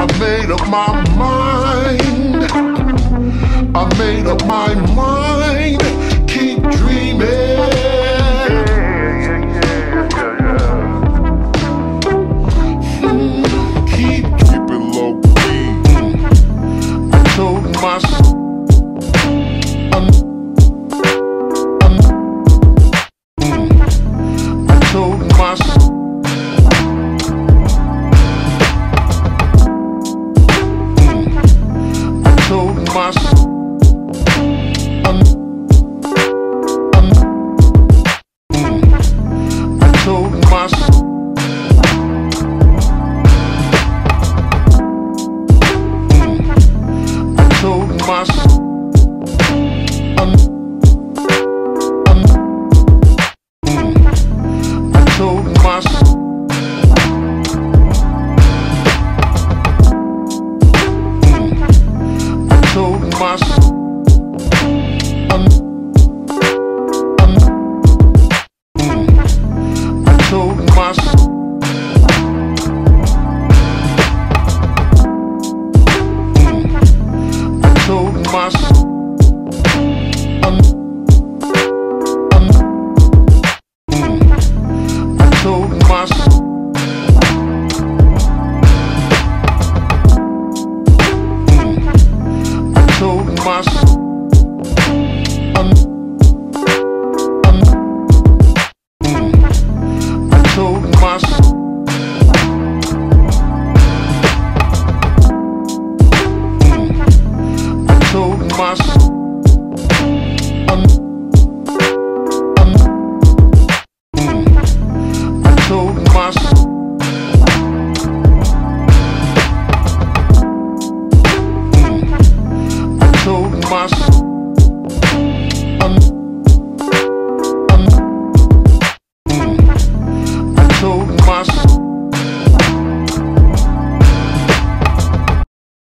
I made up my mind. I made up my mind. Keep dreaming. Keep it low key. I told myself. I told myself. I told myself.